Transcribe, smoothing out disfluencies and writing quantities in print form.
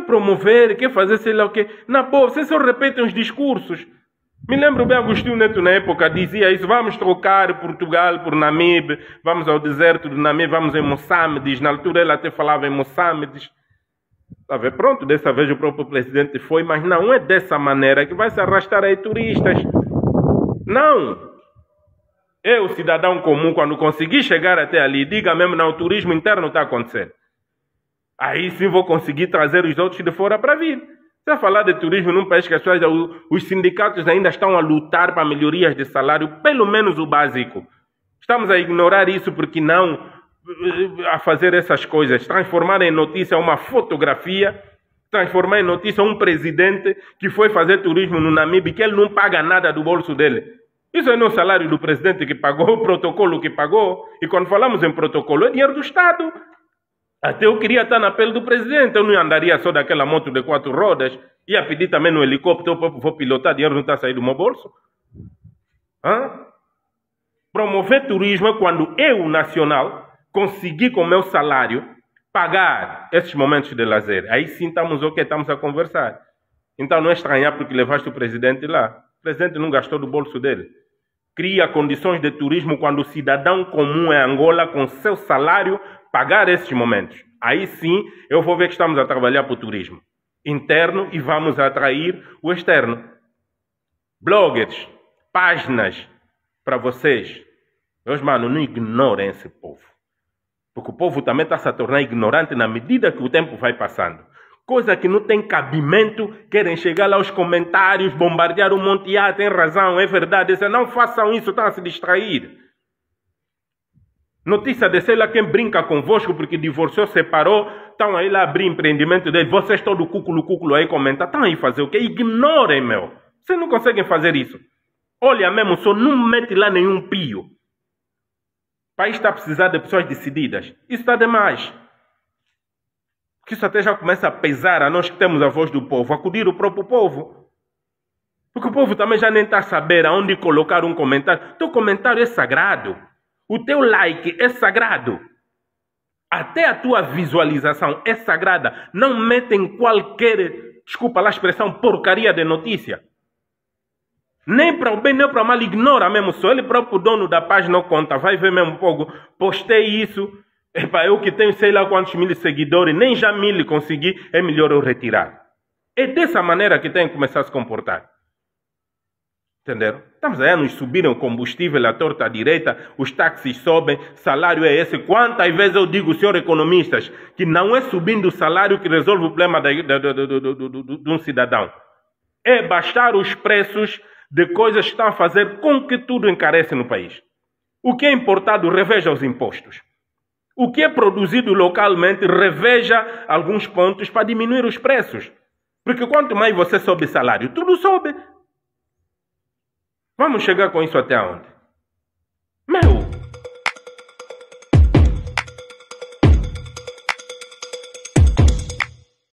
quer promover, quer fazer sei lá o quê. Na boa, você só repete os discursos. Me lembro bem, Agostinho Neto na época dizia isso, vamos trocar Portugal por Namibe, vamos ao deserto do Namibe, vamos em Moçambique. Na altura ele até falava em Moçambique. Tá vendo? Pronto, dessa vez o próprio presidente foi, mas não é dessa maneira que vai se arrastar aí turistas. Não! Eu, cidadão comum, quando conseguir chegar até ali, diga mesmo, não, o turismo interno está acontecendo. Aí sim vou conseguir trazer os outros de fora para vir. Se a falar de turismo num país que os sindicatos ainda estão a lutar para melhorias de salário, pelo menos o básico. Estamos a ignorar isso porque não a fazer essas coisas. Transformar em notícia uma fotografia, transformar em notícia um presidente que foi fazer turismo no Namibe, que ele não paga nada do bolso dele. Isso é no salário do presidente que pagou, o protocolo que pagou. E quando falamos em protocolo, é dinheiro do Estado. Até eu queria estar na pele do presidente. Eu não andaria só daquela moto de 4 rodas. Ia pedir também no helicóptero, vou pilotar, dinheiro não está saindo do meu bolso. Promover turismo é quando eu, nacional, conseguir com o meu salário pagar esses momentos de lazer. Aí sim estamos ok, estamos a conversar. Então não é estranhar porque levaste o presidente lá. O presidente não gastou do bolso dele. Cria condições de turismo quando o cidadão comum em Angola, com seu salário, pagar esses momentos. Aí sim, eu vou ver que estamos a trabalhar para o turismo interno e vamos atrair o externo. Bloggers, páginas para vocês. Meus manos, não ignorem esse povo. Porque o povo também está se a tornar ignorante na medida que o tempo vai passando. Coisa que não tem cabimento, querem chegar lá aos comentários, bombardear um monte, tem razão, é verdade. Não façam isso, estão a se distrair. Notícia de sei lá quem brinca convosco porque divorciou, separou, estão aí lá a abrir empreendimento dele, vocês todo cúculo aí comentar, estão aí fazer o quê? Ignorem, meu. Vocês não conseguem fazer isso. Olha mesmo, só não mete lá nenhum pio. O país está a precisar de pessoas decididas. Isso está demais. Porque isso até já começa a pesar a nós que temos a voz do povo, acudir o próprio povo. Porque o povo também já nem está a saber aonde colocar um comentário. Teu comentário é sagrado. O teu like é sagrado. Até a tua visualização é sagrada. Não metem qualquer, desculpa lá a expressão, porcaria de notícia. Nem para o bem, nem para o mal, ignora mesmo. Só ele próprio dono da página não conta. Vai ver mesmo um pouco. Postei isso. Epa, eu que tenho sei lá quantos mil seguidores, nem já 1000 consegui, é melhor eu retirar. É dessa maneira que tem que começar a se comportar. Entenderam? Estamos aí a nos subir o combustível à torta à direita, os táxis sobem, salário é esse. Quantas vezes eu digo, senhor economistas, que não é subindo o salário que resolve o problema de um cidadão. É baixar os preços de coisas que estão a fazer com que tudo encarece no país. O que é importado, reveja os impostos. O que é produzido localmente, reveja alguns pontos para diminuir os preços. Porque quanto mais você sobe salário, tudo sobe. Vamos chegar com isso até onde?